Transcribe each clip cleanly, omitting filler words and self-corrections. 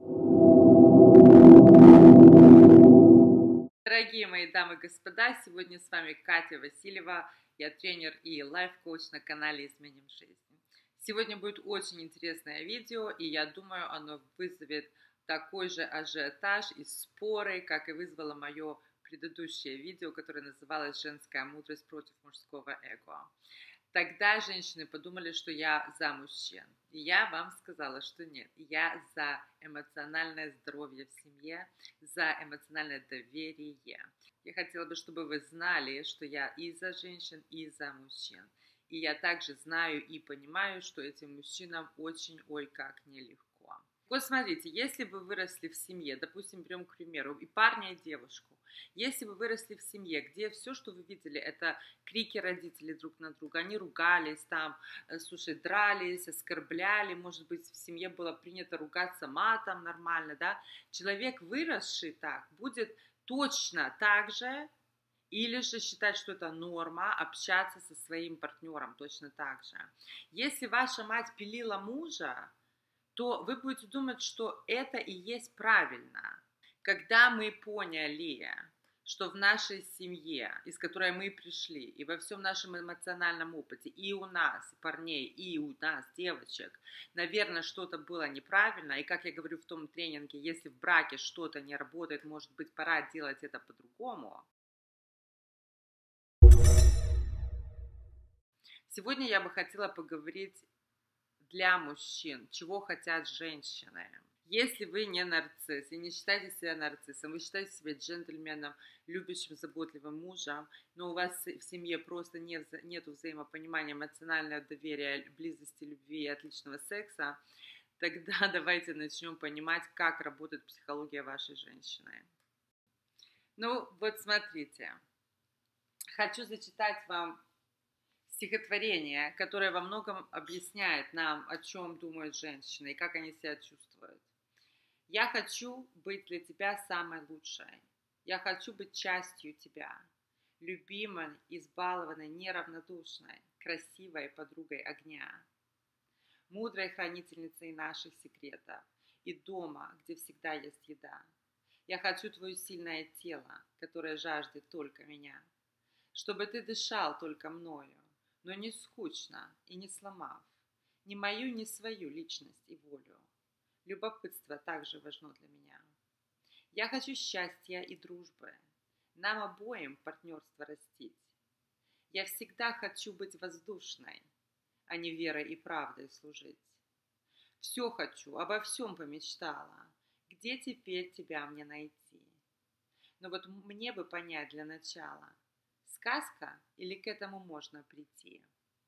Дорогие мои дамы и господа, сегодня с вами Катя Васильева, я тренер и лайф-коуч на канале «Изменим жизнь». Сегодня будет очень интересное видео, и я думаю, оно вызовет такой же ажиотаж и споры, как и вызвало мое предыдущее видео, которое называлось «Женская мудрость против мужского эго». Тогда женщины подумали, что я за мужчин. И я вам сказала, что нет. Я за эмоциональное здоровье в семье, за эмоциональное доверие. Я хотела бы, чтобы вы знали, что я и за женщин, и за мужчин. И я также знаю и понимаю, что этим мужчинам очень, ой, как нелегко. Вот смотрите, если вы выросли в семье, допустим, берем, к примеру, и парня, и девушку, если вы выросли в семье, где все, что вы видели, это крики родителей друг на друга, они ругались там, слушай, дрались, оскорбляли, может быть, в семье было принято ругаться матом нормально, да, человек, выросший так, будет точно так же, или же считать, что это норма, общаться со своим партнером точно так же. Если ваша мать пилила мужа, то вы будете думать, что это и есть правильно. Когда мы поняли, что в нашей семье, из которой мы пришли, и во всем нашем эмоциональном опыте, и у нас парней, и у нас девочек, наверное, что-то было неправильно, и как я говорю в том тренинге, если в браке что-то не работает, может быть, пора делать это по-другому. Сегодня я бы хотела поговорить для мужчин, чего хотят женщины. Если вы не нарцисс и не считаете себя нарциссом, вы считаете себя джентльменом, любящим, заботливым мужем, но у вас в семье просто нет взаимопонимания, эмоционального доверия, близости, любви и отличного секса, тогда давайте начнем понимать, как работает психология вашей женщины. Ну, вот смотрите. Хочу зачитать вам стихотворение, которое во многом объясняет нам, о чем думают женщины и как они себя чувствуют. Я хочу быть для тебя самой лучшей. Я хочу быть частью тебя, любимой, избалованной, неравнодушной, красивой подругой огня, мудрой хранительницей наших секретов и дома, где всегда есть еда. Я хочу твое сильное тело, которое жаждет только меня, чтобы ты дышал только мною, но не скучно и не сломав ни мою, ни свою личность и волю. Любопытство также важно для меня. Я хочу счастья и дружбы, нам обоим партнерство растить. Я всегда хочу быть воздушной, а не верой и правдой служить. Все хочу, обо всем помечтала, где теперь тебя мне найти? Но вот мне бы понять для начала, сказка или к этому можно прийти?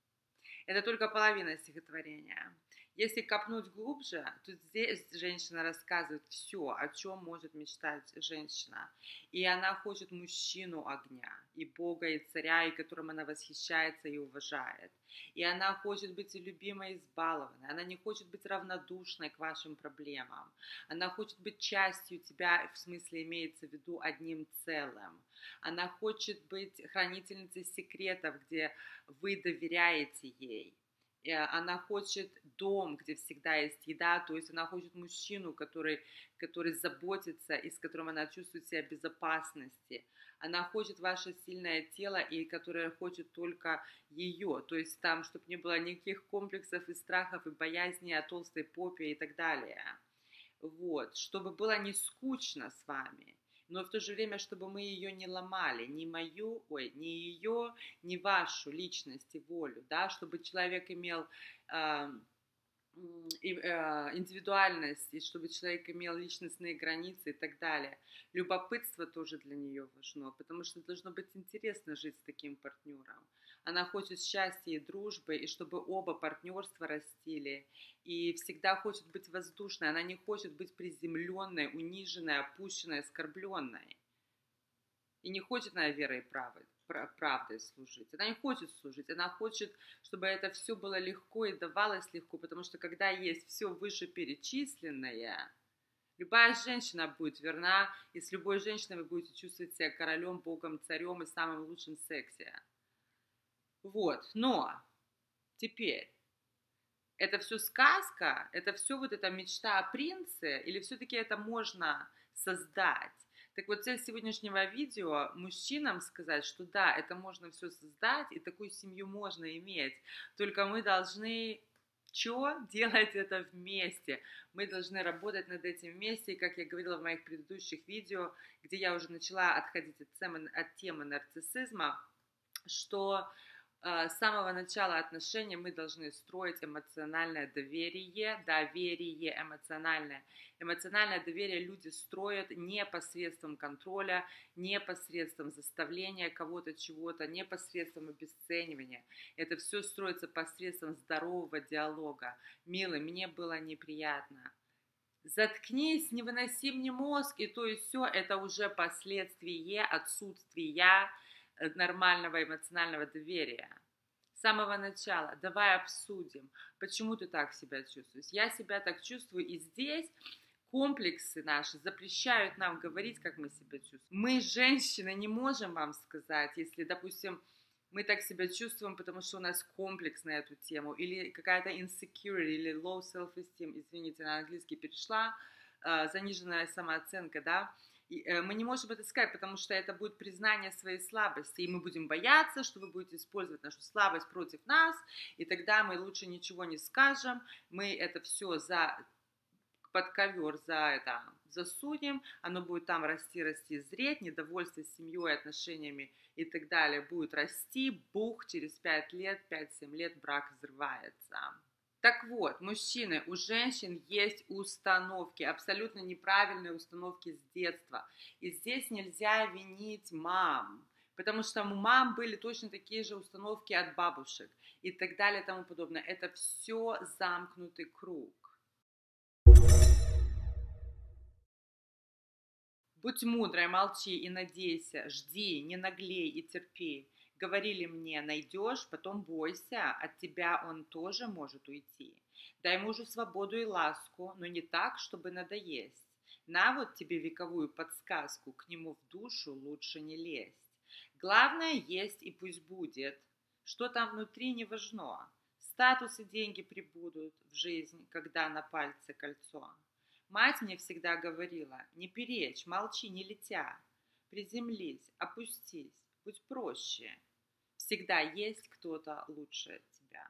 Это только половина стихотворения. Если копнуть глубже, то здесь женщина рассказывает все, о чем может мечтать женщина. И она хочет мужчину огня, и Бога, и царя, и которым она восхищается и уважает. И она хочет быть и любимой, и избалованной. Она не хочет быть равнодушной к вашим проблемам. Она хочет быть частью тебя, в смысле имеется в виду одним целым. Она хочет быть хранительницей секретов, где вы доверяете ей. Она хочет дом, где всегда есть еда, то есть она хочет мужчину, который заботится и с которым она чувствует себя в безопасности. Она хочет ваше сильное тело, и которое хочет только ее, то есть там, чтобы не было никаких комплексов и страхов, и боязни о толстой попе и так далее. Вот, чтобы было не скучно с вами, но в то же время, чтобы мы ее не ломали, ни ее, ни вашу личность и волю, да, чтобы человек имел индивидуальность, и чтобы человек имел личностные границы и так далее. Любопытство тоже для нее важно, потому что должно быть интересно жить с таким партнером. Она хочет счастья и дружбы, и чтобы оба партнерства растили, и всегда хочет быть воздушной. Она не хочет быть приземленной, униженной, опущенной, оскорбленной. И не хочет она верой и правдой служить. Она не хочет служить. Она хочет, чтобы это все было легко и давалось легко, потому что когда есть все вышеперечисленное, любая женщина будет верна, и с любой женщиной вы будете чувствовать себя королем, богом, царем и самым лучшим в сексе. Вот, но теперь Это все сказка, это все вот эта мечта о принце, или все-таки это можно создать? Так вот, цель сегодняшнего видео мужчинам сказать, что да, это можно все создать, и такую семью можно иметь, только мы должны что? Делать это вместе. Мы должны работать над этим вместе, и как я говорила в моих предыдущих видео, где я уже начала отходить от темы нарциссизма, что с самого начала отношений мы должны строить эмоциональное доверие, эмоциональное. Эмоциональное доверие люди строят не посредством контроля, не посредством заставления кого-то чего-то, не посредством обесценивания. Это все строится посредством здорового диалога. Милый, мне было неприятно. Заткнись, не выноси мне мозг, и то и все, это уже последствие отсутствия нормального эмоционального доверия. С самого начала давай обсудим, почему ты так себя чувствуешь. Я себя так чувствую, и здесь комплексы наши запрещают нам говорить, как мы себя чувствуем. Мы, женщины, не можем вам сказать, если, допустим, мы так себя чувствуем, потому что у нас комплекс на эту тему, или какая-то insecurity, или low self-esteem, извините, на английский перешла, заниженная самооценка, да, и мы не можем это сказать, потому что это будет признание своей слабости, и мы будем бояться, что вы будете использовать нашу слабость против нас, и тогда мы лучше ничего не скажем, мы это все под ковер засунем, оно будет там расти, зреть, недовольство семьей, отношениями и так далее будет расти, бух, через 5 лет, 5-7 лет брак взрывается. Так вот, мужчины, у женщин есть установки, абсолютно неправильные установки с детства. И здесь нельзя винить мам, потому что у мам были точно такие же установки от бабушек и так далее и тому подобное. Это все замкнутый круг. Будь мудрой, молчи и надейся, жди, не наглей и терпи. Говорили мне, найдешь, потом бойся, от тебя он тоже может уйти. Дай мужу свободу и ласку, но не так, чтобы надоесть. На вот тебе вековую подсказку, к нему в душу лучше не лезть. Главное есть и пусть будет, что там внутри не важно. Статус и деньги прибудут в жизнь, когда на пальце кольцо. Мать мне всегда говорила, не перечь, молчи, не летя. Приземлись, опустись, будь проще. Всегда есть кто-то лучше тебя.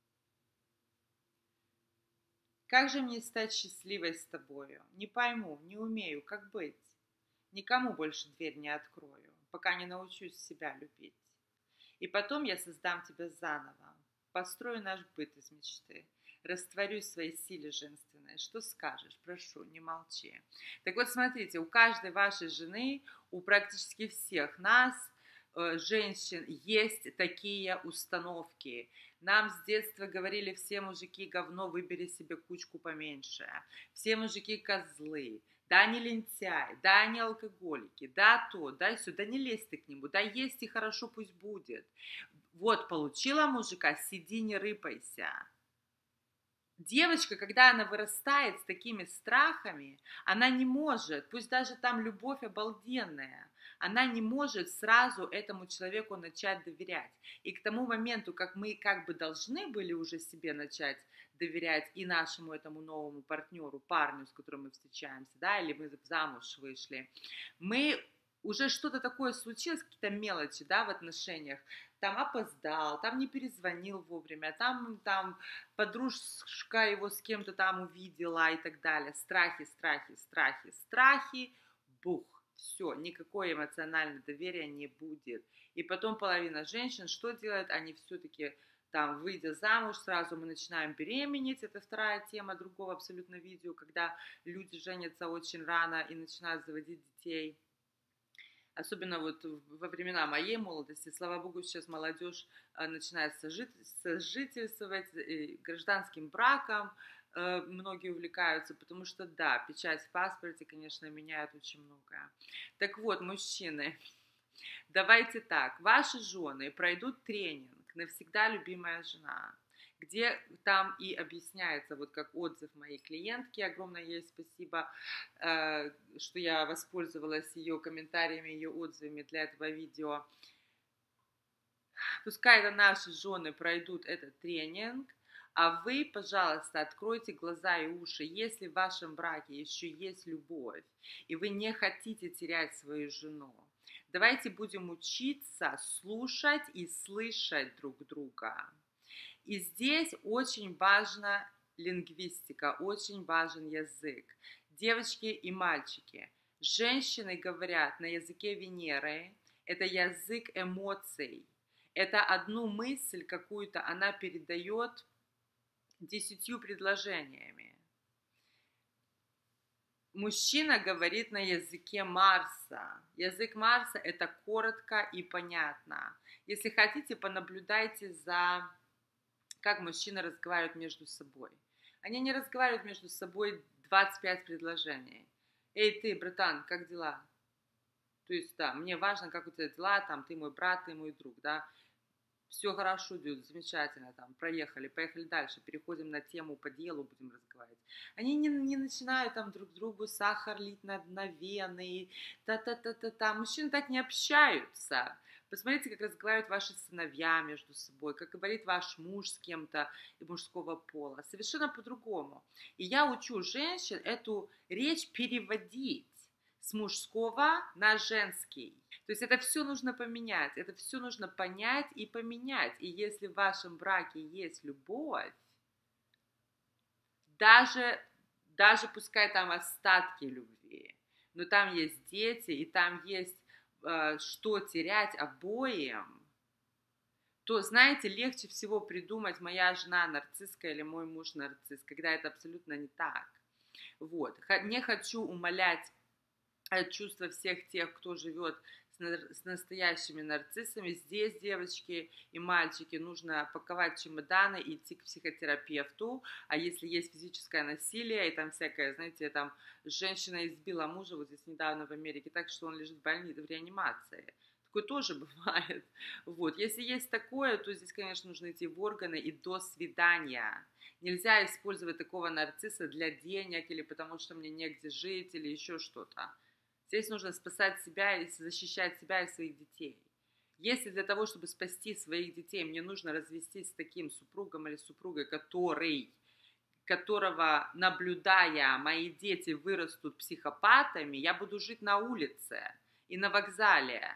Как же мне стать счастливой с тобою? Не пойму, не умею, как быть. Никому больше дверь не открою, пока не научусь себя любить. И потом я создам тебя заново, построю наш быт из мечты. Растворюсь в своей силе женственной. Что скажешь? Прошу, не молчи. Так вот, смотрите, у каждой вашей жены, у практически всех нас, женщин, есть такие установки. Нам с детства говорили, все мужики говно, выбери себе кучку поменьше. Все мужики козлы. Да, не лентяй, да, не алкоголики, да, то, да, сюда, да, не лезь ты к нему, да, есть и хорошо, пусть будет. Вот, получила мужика, сиди, не рыпайся. Девочка, когда она вырастает с такими страхами, она не может, пусть даже там любовь обалденная, она не может сразу этому человеку начать доверять. И к тому моменту, как мы как бы должны были уже себе начать доверять и нашему этому новому партнеру, парню, с которым мы встречаемся, да, или мы замуж вышли, мы уже что-то такое случилось, какие-то мелочи, да, в отношениях, там опоздал, там не перезвонил вовремя, там подружка его с кем-то там увидела и так далее. Страхи, бух, все, никакое эмоциональное доверие не будет. И потом половина женщин что делает? Они все-таки там, выйдя замуж, сразу мы начинаем беременеть. Это вторая тема другого абсолютно видео, когда люди женятся очень рано и начинают заводить детей. Особенно вот во времена моей молодости, слава богу, сейчас молодежь начинает сожительствовать, гражданским браком многие увлекаются, потому что, да, печать в паспорте, конечно, меняет очень многое. Так вот, мужчины, давайте так, ваши жены пройдут тренинг «Навсегда любимая жена», где там и объясняется, вот как отзыв моей клиентки, огромное ей спасибо, что я воспользовалась ее комментариями, ее отзывами для этого видео. Пускай это наши жены пройдут этот тренинг, А вы, пожалуйста, откройте глаза и уши, если в вашем браке еще есть любовь, и вы не хотите терять свою жену. Давайте будем учиться слушать и слышать друг друга. И здесь очень важна лингвистика, очень важен язык. Девочки и мальчики, женщины говорят на языке Венеры, это язык эмоций. Это одну мысль какую-то она передает 10 предложениями. Мужчина говорит на языке Марса. Язык Марса это коротко и понятно. Если хотите, понаблюдайте за, как мужчины разговаривают между собой. Они не разговаривают между собой 25 предложений. Эй, ты, братан, как дела? То есть, да, мне важно, как у тебя дела, там, ты мой брат, ты мой друг, да. Все хорошо, Дюд, замечательно, там, проехали, поехали дальше, переходим на тему по делу, будем разговаривать. Они не начинают там друг другу сахар лить на вены, та-та-та-та-та. Мужчины так не общаются. Посмотрите, как разговаривают ваши сыновья между собой, как говорит ваш муж с кем-то мужского пола. Совершенно по-другому. И я учу женщин эту речь переводить с мужского на женский. То есть это все нужно поменять, это все нужно понять и поменять. И если в вашем браке есть любовь, даже пускай там остатки любви, но там есть дети, и там есть что терять обоим, то, знаете, легче всего придумать моя жена нарцисска или мой муж нарцисс, когда это абсолютно не так. Вот. Не хочу умалять чувства всех тех, кто живет с настоящими нарциссами. Здесь, девочки и мальчики, нужно паковать чемоданы и идти к психотерапевту. А если есть физическое насилие и там всякое, знаете, там женщина избила мужа вот здесь недавно в Америке так, что он лежит в больнице, в реанимации. Такое тоже бывает. Вот. Если есть такое, то здесь, конечно, нужно идти в органы и до свидания. Нельзя использовать такого нарцисса для денег или потому что мне негде жить или еще что-то. Здесь нужно спасать себя и защищать себя и своих детей. Если для того, чтобы спасти своих детей, мне нужно развестись с таким супругом или супругой, которого, наблюдая, мои дети вырастут психопатами, я буду жить на улице и на вокзале.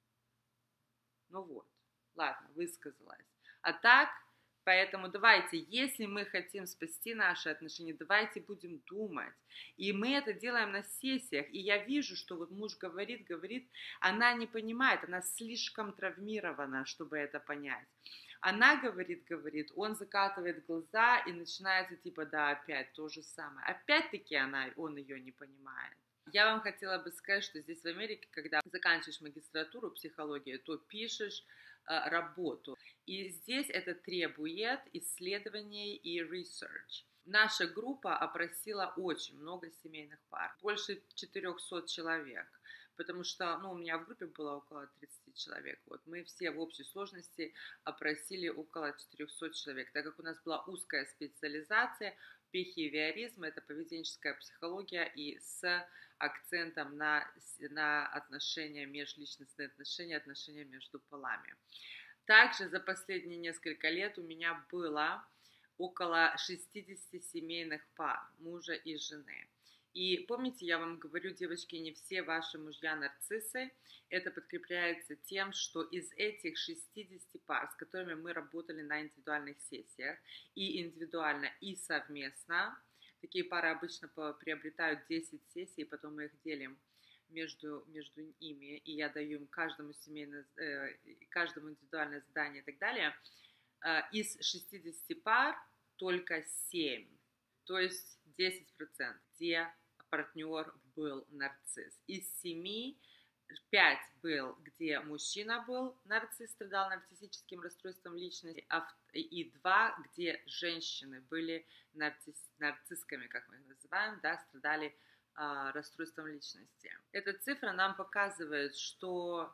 Ну вот, ладно, высказалась. А так, поэтому давайте, если мы хотим спасти наши отношения, давайте будем думать. И мы это делаем на сессиях. И я вижу, что вот муж говорит, она не понимает, она слишком травмирована, чтобы это понять. Она говорит, он закатывает глаза и начинается типа, да, опять то же самое. Опять-таки он ее не понимает. Я вам хотела бы сказать, что здесь в Америке, когда заканчиваешь магистратуру психологии, то пишешь работу. И здесь это требует исследований и research. Наша группа опросила очень много семейных пар, больше 400 человек, потому что, у меня в группе было около 30 человек. Вот мы все в общей сложности опросили около 400 человек, так как у нас была узкая специализация, бихевиоризм, это поведенческая психология и с акцентом на отношения, межличностные отношения между полами. Также за последние несколько лет у меня было около 60 семейных пар, мужа и жены. И помните, я вам говорю, девочки, не все ваши мужья нарциссы. Это подкрепляется тем, что из этих 60 пар, с которыми мы работали на индивидуальных сессиях, и индивидуально, и совместно, такие пары обычно приобретают 10 сессий, и потом мы их делим между ими, и я даю им каждому индивидуальное задание и так далее. Из 60 пар только 7, то есть 10%, где партнер был нарцисс. Из 7 5 был, где мужчина был нарцисс, страдал нарциссическим расстройством личности, и 2, где женщины были нарциссиками, как мы их называем, да, страдали расстройством личности. Эта цифра нам показывает, что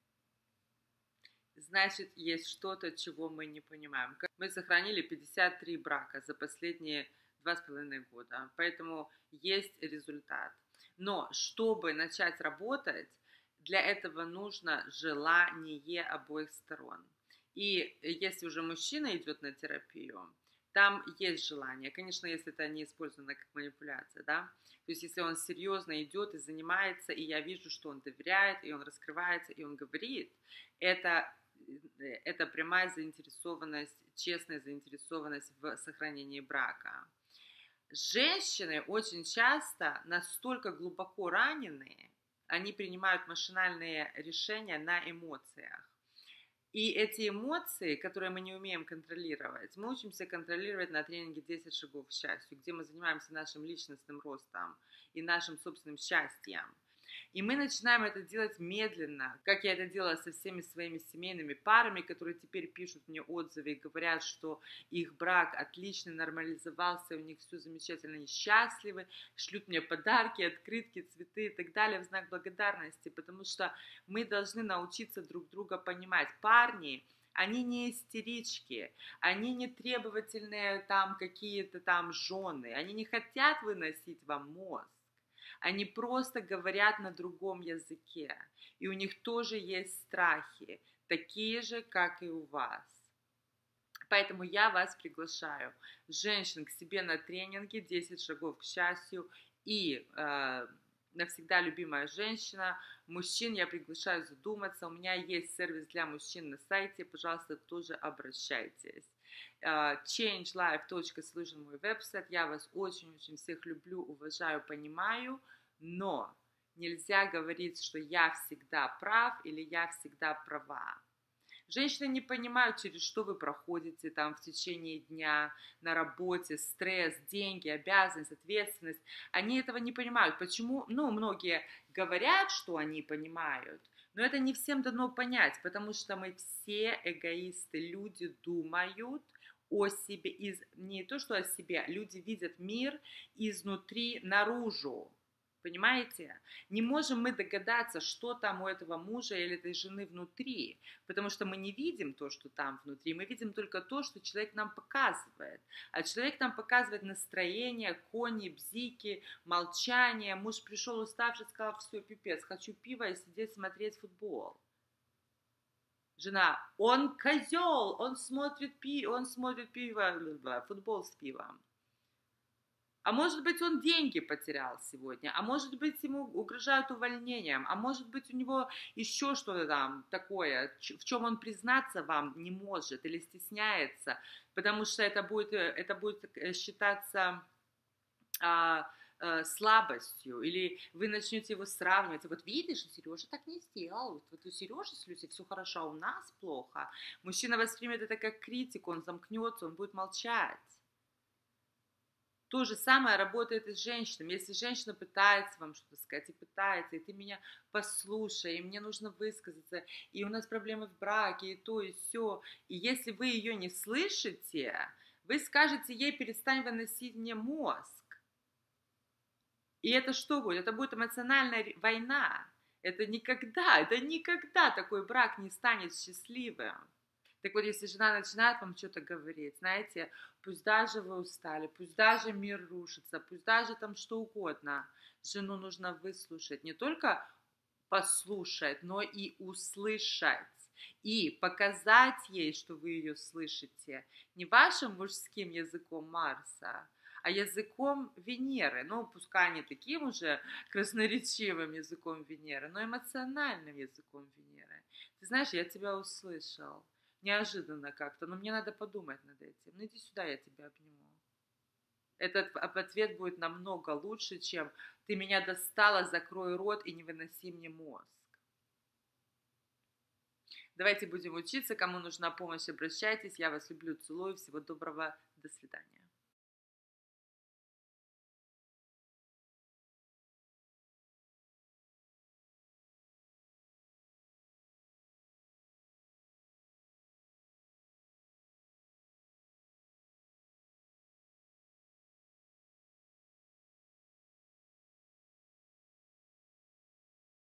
значит есть что-то, чего мы не понимаем. Мы сохранили 53 брака за последние 2,5 года, поэтому есть результат. Но чтобы начать работать, для этого нужно желание обоих сторон. И если уже мужчина идет на терапию, там есть желание. Конечно, если это не использовано как манипуляция, да. То есть, если он серьезно идет и занимается, и я вижу, что он доверяет, и он раскрывается, и он говорит, это, это прямая заинтересованность, честная заинтересованность в сохранении брака. Женщины очень часто настолько глубоко ранены, они принимают машинальные решения на эмоциях. И эти эмоции, которые мы не умеем контролировать, мы учимся контролировать на тренинге 10 шагов к счастью, где мы занимаемся нашим личностным ростом и нашим собственным счастьем. И мы начинаем это делать медленно, как я это делала со всеми своими семейными парами, которые теперь пишут мне отзывы и говорят, что их брак отлично нормализовался, у них все замечательно и счастливы, шлют мне подарки, открытки, цветы и так далее в знак благодарности, потому что мы должны научиться друг друга понимать. Парни, они не истерички, они не требовательные там какие-то там жены, они не хотят выносить вам мозг. Они просто говорят на другом языке, и у них тоже есть страхи, такие же, как и у вас. Поэтому я вас приглашаю, женщин, к себе на тренинге 10 шагов к счастью и навсегда любимая женщина. Мужчин я приглашаю задуматься. У меня есть сервис для мужчин на сайте, пожалуйста, тоже обращайтесь. changelife.solution, мой веб-сайт. Я вас очень-очень всех люблю, уважаю, понимаю, но нельзя говорить, что я всегда прав или я всегда права. Женщины не понимают, через что вы проходите там в течение дня, на работе, стресс, деньги, обязанность, ответственность. Они этого не понимают. Почему? Многие говорят, что они понимают, но это не всем дано понять, потому что мы все эгоисты, люди думают о себе, не то что о себе, люди видят мир изнутри наружу. Понимаете? Не можем мы догадаться, что там у этого мужа или этой жены внутри, потому что мы не видим то, что там внутри, мы видим только то, что человек нам показывает. А человек нам показывает настроение, кони, бзики, молчание. Муж пришел уставший, сказал: все, пипец, хочу пива и сидеть смотреть футбол. Жена: он козел, он смотрит пиво, футбол с пивом. А может быть, он деньги потерял сегодня, а может быть, ему угрожают увольнением, а может быть, у него еще что-то там такое, в чем он признаться вам не может или стесняется, потому что это будет считаться слабостью, или вы начнете его сравнивать. Вот видишь, Сережа так не сделал, вот у Сережи с Люсей все хорошо, а у нас плохо. Мужчина воспримет это как критику, он замкнется, он будет молчать. То же самое работает и с женщинами. Если женщина пытается вам что-то сказать, и пытается, и ты меня послушай, и мне нужно высказаться, и у нас проблемы в браке, и то, и все. И если вы ее не слышите, вы скажете ей: перестань выносить мне мозг. И это что будет? Это будет эмоциональная война. Это никогда такой брак не станет счастливым. Так вот, если жена начинает вам что-то говорить, знаете, пусть даже вы устали, пусть даже мир рушится, пусть даже там что угодно, жену нужно выслушать, не только послушать, но и услышать. И показать ей, что вы ее слышите, не вашим мужским языком Марса, а языком Венеры. Пускай не таким уже красноречивым языком Венеры, но эмоциональным языком Венеры. Ты знаешь, я тебя услышал. Неожиданно как-то, но мне надо подумать над этим. Иди сюда, я тебя обниму. Этот ответ будет намного лучше, чем: ты меня достала, закрой рот и не выноси мне мозг. Давайте будем учиться. Кому нужна помощь, обращайтесь. Я вас люблю, целую. Всего доброго. До свидания.